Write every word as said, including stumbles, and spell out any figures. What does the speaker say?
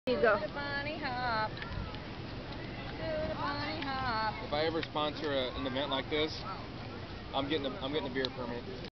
You go. To the bunny hop. To the bunny hop. If I ever sponsor a, an event like this, I'm getting a, I'm getting a beer permit.